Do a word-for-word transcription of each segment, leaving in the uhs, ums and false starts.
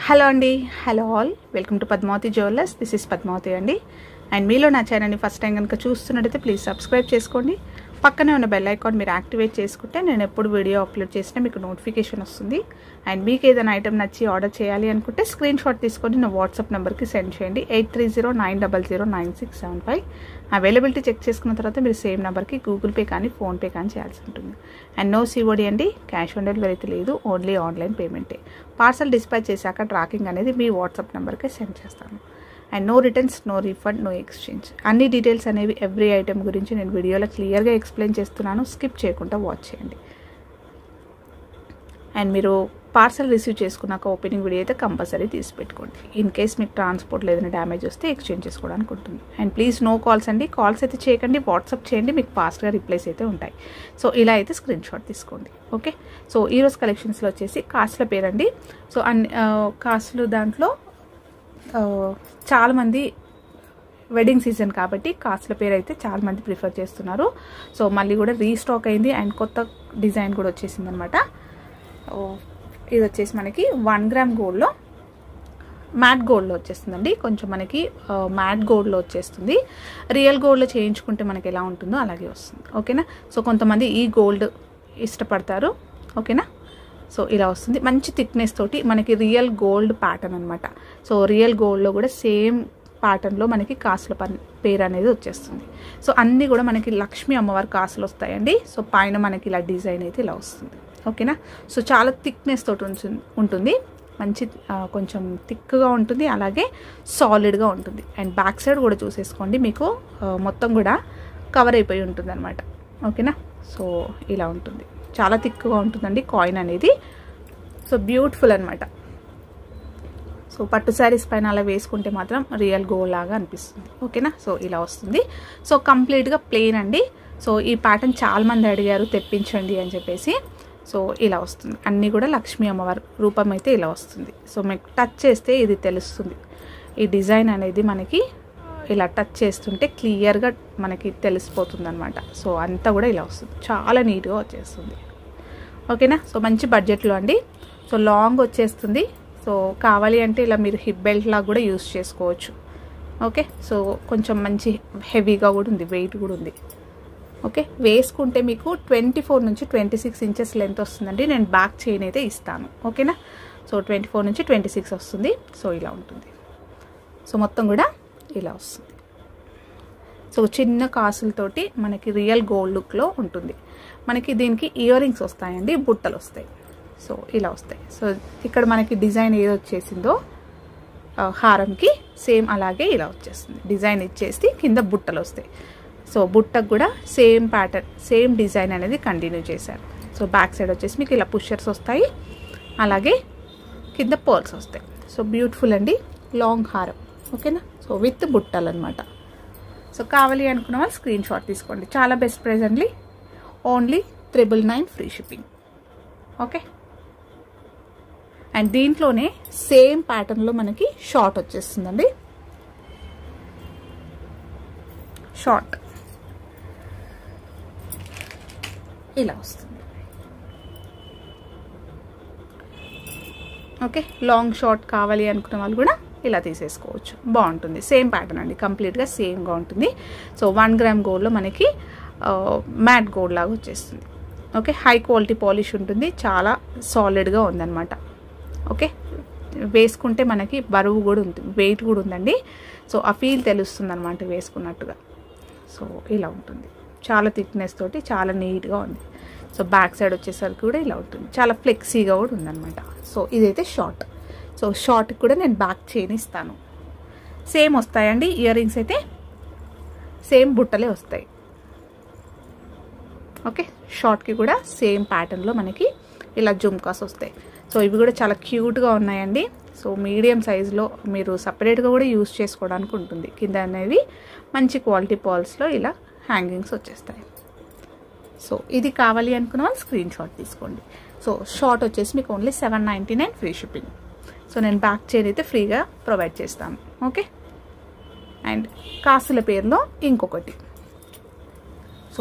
Hello అండి, hello all, welcome to Padmavathi jewellers. This is Padmavathi అండి. And మీలో నా ఛానల్ని ఫస్ట్ టైం కనుక చూస్తున్నట్టయితే ప్లీజ్ సబ్స్క్రైబ్ చేసుకోండి. పక్కనే ఉన్న బెల్ ఐకాన్ మీరు యాక్టివేట్ చేసుకుంటే నేను ఎప్పుడు వీడియో అప్లోడ్ చేసినా మీకు నోటిఫికేషన్ వస్తుంది. అండ్ మీకు ఏదైనా ఐటమ్ నచ్చి ఆర్డర్ చేయాలి అనుకుంటే స్క్రీన్ షాట్ తీసుకొని నా వాట్సాప్ నెంబర్కి సెండ్ చేయండి. Eight three zero nine double zero nine six seven five availability check చేసుకున్న తర్వాత మీరు సేమ్ నెంబర్కి గూగుల్ పే కానీ ఫోన్పే కానీ చేయాల్సి ఉంటుంది. అండ్ నో సిఓడి అండి, క్యాష్ ఆన్ డెలివరీ అయితే లేదు, ఓన్లీ ఆన్లైన్ పేమెంటే. పార్సల్ డిస్పాచ్ చేశాక ట్రాకింగ్ అనేది మీ వాట్సాప్ నెంబర్కి సెండ్ చేస్తాను. And no returns, no refund, no exchange. అన్ని డీటెయిల్స్ అనేవి ఎవ్రీ ఐటెం గురించి నేను వీడియోలో క్లియర్గా ఎక్స్ప్లెయిన్ చేస్తున్నాను, స్కిప్ చేయకుండా వాచ్ చేయండి. అండ్ మీరు పార్సల్ రిసీవ్ చేసుకున్నాక ఓపెనింగ్ వీడియో అయితే కంపల్సరీ తీసి పెట్టుకోండి. ఇన్ కేస్ మీకు ట్రాన్స్పోర్ట్ లేదని డ్యామేజ్ వస్తే ఎక్స్చేంజ్ చేసుకోవడానికి ఉంటుంది. అండ్ ప్లీజ్ నో కాల్స్ అండి, కాల్స్ అయితే చేయకండి, వాట్సాప్ చేయండి, మీకు ఫాస్ట్గా రిప్లైస్ అయితే ఉంటాయి. సో ఇలా అయితే స్క్రీన్ షాట్ తీసుకోండి. ఓకే, సో ఈరోజు కలెక్షన్స్లో వచ్చేసి కాసుల పేరండి. సో అన్ని కాసులు దాంట్లో చాలామంది వెడ్డింగ్ సీజన్ కాబట్టి కాసుల పేరు అయితే చాలామంది ప్రిఫర్ చేస్తున్నారు. సో మళ్ళీ కూడా రీస్టాక్ అయింది అండ్ కొత్త డిజైన్ కూడా వచ్చేసింది అనమాట. ఇది వచ్చేసి మనకి వన్ గ్రామ్ గోల్డ్లో మ్యాట్ గోల్డ్లో వచ్చేస్తుందండి. కొంచెం మనకి మ్యాట్ గోల్డ్లో వచ్చేస్తుంది. రియల్ గోల్డ్లో చేయించుకుంటే మనకి ఎలా ఉంటుందో అలాగే వస్తుంది. ఓకేనా, సో కొంతమంది ఈ గోల్డ్ ఇష్టపడతారు. ఓకేనా, సో ఇలా వస్తుంది మంచి థిక్నెస్ తోటి మనకి రియల్ గోల్డ్ ప్యాటర్న్ అనమాట. సో రియల్ గోల్డ్లో కూడా సేమ్ ప్యాటర్న్లో మనకి కాసుల పేరు అనేది వచ్చేస్తుంది. సో అన్నీ కూడా మనకి లక్ష్మీ అమ్మవారి కాసులు వస్తాయండి. సో పైన మనకి ఇలా డిజైన్ అయితే ఇలా వస్తుంది. ఓకేనా, సో చాలా థిక్నెస్ తోటి ఉంటుంది, మంచి కొంచెం థిక్గా ఉంటుంది, అలాగే సాలిడ్గా ఉంటుంది. అండ్ బ్యాక్ సైడ్ కూడా చూసేసుకోండి, మీకు మొత్తం కూడా కవర్ అయిపోయి ఉంటుంది అనమాట. ఓకేనా, సో ఇలా ఉంటుంది, చాలా థిక్గా ఉంటుందండి కాయిన్ అనేది. సో బ్యూటిఫుల్ అనమాట. సో పట్టు శారీస్ పైన అలా వేసుకుంటే మాత్రం రియల్ గోల్డ్ లాగా అనిపిస్తుంది. ఓకేనా, సో ఇలా వస్తుంది. సో కంప్లీట్గా ప్లెయిన్ అండి. సో ఈ ప్యాటర్న్ చాలామంది అడిగారు తెప్పించండి అని చెప్పేసి. సో ఇలా వస్తుంది, అన్నీ కూడా లక్ష్మీ అమ్మవారి రూపం అయితే ఇలా వస్తుంది. సో మీకు టచ్ చేస్తే ఇది తెలుస్తుంది, ఈ డిజైన్ అనేది మనకి ఇలా టచ్ చేస్తుంటే క్లియర్గా మనకి తెలిసిపోతుంది అనమాట. సో అంతా కూడా ఇలా వస్తుంది, చాలా నీట్గా వచ్చేస్తుంది. ఓకేనా, సో మంచి బడ్జెట్లో అండి. సో లాంగ్ వచ్చేస్తుంది. సో కావాలి అంటే ఇలా మీరు హిప్ బెల్ట్ లాగా కూడా యూస్ చేసుకోవచ్చు. ఓకే, సో కొంచెం మంచి హెవీగా కూడా ఉంది, వెయిట్ కూడా ఉంది. ఓకే, వేసుకుంటే మీకు ట్వంటీ ఫోర్ నుంచి ట్వంటీ సిక్స్ ఇంచెస్ లెంత్ వస్తుందండి. నేను బ్యాక్ చైన్ అయితే ఇస్తాను. ఓకేనా, సో ట్వంటీ ఫోర్ నుంచి ట్వంటీ సిక్స్ వస్తుంది. సో ఇలా ఉంటుంది. సో మొత్తం కూడా ఇలా వస్తుంది. సో చిన్న కాసులతోటి మనకి రియల్ గోల్డ్ లుక్లో ఉంటుంది. మనకి దీనికి ఇయర్ రింగ్స్ వస్తాయండి, బుట్టలు వస్తాయి. సో ఇలా వస్తాయి. సో ఇక్కడ మనకి డిజైన్ ఏది వచ్చేసిందో హారంకి సేమ్ అలాగే ఇలా వచ్చేస్తుంది. డిజైన్ ఇచ్చేసి కింద బుట్టలు వస్తాయి. సో బుట్టకు కూడా సేమ్ ప్యాటర్న్, సేమ్ డిజైన్ అనేది కంటిన్యూ చేశారు. సో బ్యాక్ సైడ్ వచ్చేసి మీకు ఇలా పుషర్స్ వస్తాయి, అలాగే కింద పర్ల్స్ వస్తాయి. సో బ్యూటిఫుల్ అండి, లాంగ్ హారం. ఓకేనా, సో విత్ బుట్టలు అనమాట. సో కావాలి అనుకున్న వాళ్ళు స్క్రీన్ షాట్ తీసుకోండి. చాలా బెస్ట్ ప్రైస్ అండి, only triple nine free shipping. Okay, and దీంట్లోనే సేమ్ ప్యాటర్న్లో మనకి షార్ట్ వచ్చేస్తుందండి. షార్ట్ ఇలా వస్తుంది. ఓకే, లాంగ్ షార్ట్ కావాలి అనుకున్న వాళ్ళు కూడా ఇలా తీసేసుకోవచ్చు, బాగుంటుంది. సేమ్ ప్యాటర్న్ అండి, కంప్లీట్గా సేమ్గా ఉంటుంది. సో వన్ గ్రామ్ గోల్డ్లో మనకి మ్యాట్ గోల్డ్ లాగా వచ్చేస్తుంది. ఓకే, హై క్వాలిటీ పాలిష్ ఉంటుంది, చాలా సాలిడ్గా ఉందన్నమాట. ఓకే, వేసుకుంటే మనకి బరువు కూడా ఉంటుంది, వెయిట్ కూడా ఉందండి. సో ఆ ఫీల్ తెలుస్తుంది అనమాట వేసుకున్నట్టుగా. సో ఇలా ఉంటుంది, చాలా థిక్నెస్ తోటి చాలా నీట్గా ఉంది. సో బ్యాక్ సైడ్ వచ్చేసరికి కూడా ఇలా ఉంటుంది, చాలా ఫ్లెక్సీగా కూడా ఉందన్నమాట. సో ఇదైతే షార్ట్. సో షార్ట్కి కూడా నేను బ్యాక్ చైన్ ఇస్తాను. సేమ్ వస్తాయండి ఇయర్ రింగ్స్ అయితే, సేమ్ బుట్టలే వస్తాయి. ఓకే, షార్ట్కి కూడా సేమ్ ప్యాటర్న్లో మనకి ఇలా జుమ్కాస్ వస్తాయి. సో ఇవి కూడా చాలా క్యూట్గా ఉన్నాయండి. సో మీడియం సైజులో మీరు సపరేట్గా కూడా యూస్ చేసుకోవడానికి ఉంటుంది. కింద అనేవి మంచి క్వాలిటీ పాల్స్లో ఇలా హ్యాంగింగ్స్ వచ్చేస్తాయి. సో ఇది కావాలి అనుకున్న వాళ్ళు స్క్రీన్ షాట్ తీసుకోండి. సో షార్ట్ వచ్చేసి మీకు only seven ninety nine free shipping. So నేను బ్యాక్ చైన్ అయితే ఫ్రీగా ప్రొవైడ్ చేస్తాను. ఓకే, అండ్ కాసుల పేరులో ఇంకొకటి. సో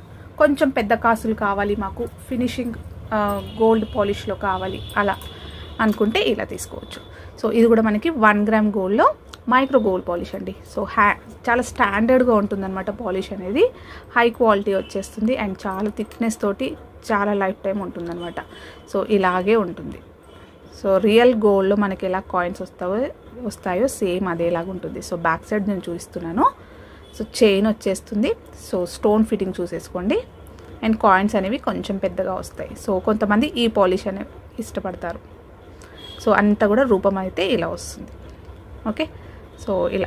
కొంచెం పెద్ద కాసులు కావాలి మాకు, ఫినిషింగ్ గోల్డ్ పాలిష్లో కావాలి అలా అనుకుంటే ఇలా తీసుకోవచ్చు. సో ఇది కూడా మనకి వన్ గ్రామ్ గోల్డ్లో మైక్రో గోల్డ్ పాలిష్ అండి. సో హ్యా చాలా స్టాండర్డ్గా ఉంటుందన్నమాట పాలిష్ అనేది, హై క్వాలిటీ వచ్చేస్తుంది అండ్ చాలా థిక్నెస్ తోటి చాలా లైఫ్ టైం ఉంటుందన్నమాట. సో ఇలాగే ఉంటుంది. సో రియల్ గోల్డ్లో మనకి ఎలా కాయిన్స్ వస్తాయో వస్తాయో సేమ్ అదేలాగా ఉంటుంది. సో బ్యాక్ సైడ్ నేను చూపిస్తున్నాను. సో చైన్ వచ్చేస్తుంది. సో స్టోన్ ఫిట్టింగ్ చూసేసుకోండి అండ్ కాయిన్స్ అనేవి కొంచెం పెద్దగా వస్తాయి. సో కొంతమంది ఈ పాలిష్ అనేవి ఇష్టపడతారు. సో అంతా కూడా రూపం అయితే ఇలా వస్తుంది. ఓకే, సో ఇలా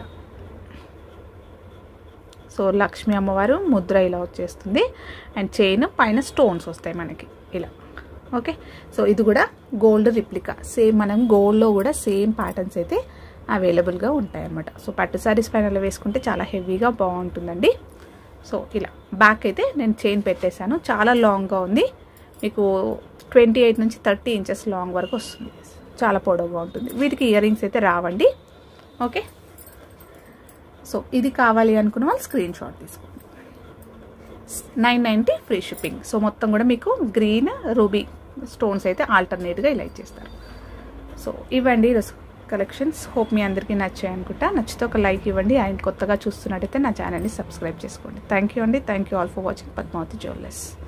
సో లక్ష్మీ అమ్మవారు ముద్ర ఇలా వచ్చేస్తుంది అండ్ చైన్ పైన స్టోన్స్ వస్తాయి మనకి ఇలా. ఓకే, సో ఇది కూడా గోల్డ్ రిప్లికా, సేమ్ మనం గోల్డ్లో కూడా సేమ్ ప్యాటర్న్స్ అయితే అవైలబుల్గా ఉంటాయి అన్నమాట. సో పట్టు సారీస్ పైన వేసుకుంటే చాలా హెవీగా బాగుంటుందండి. సో ఇలా బ్యాక్ అయితే నేను చైన్ పెట్టేశాను. చాలా లాంగ్గా ఉంది, మీకు ట్వంటీ ఎయిట్ నుంచి థర్టీ ఇంచెస్ లాంగ్ వరకు వస్తుంది. చాలా పొడవుగా ఉంటుంది. వీటికి ఇయర్ రింగ్స్ అయితే రావండి. ఓకే, సో ఇది కావాలి అనుకున్న వాళ్ళు స్క్రీన్ షాట్ తీసుకోండి. Nine ninety free shipping. So మొత్తం కూడా మీకు గ్రీన్ రూబీ స్టోన్స్ అయితే ఆల్టర్నేట్గా ఇలా ఇచ్చేస్తారు. సో ఇవ్వండి కలెక్షన్స్. హోప్ మీ అందరికీ నచ్చాయి అనుకుంటా. నచ్చితే ఒక లైక్ ఇవ్వండి అండ్ కొత్తగా చూస్తున్నట్టయితే నా ఛానల్ని సబ్స్క్రైబ్ చేసుకోండి. థ్యాంక్ యూ అండి. Thank you all for watching Padmavathi jewellers.